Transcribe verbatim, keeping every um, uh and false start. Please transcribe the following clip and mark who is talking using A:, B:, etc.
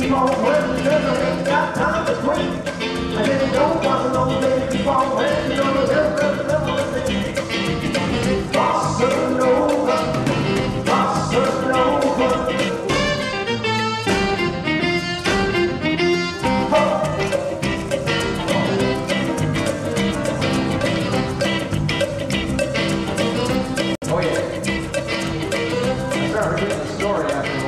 A: keep on working, cause I ain't got time to quit. I didn't know what's no day, keep on working on the level, level, level. Bossa Nova, Bossa Nova.
B: Oh yeah. I started getting a story after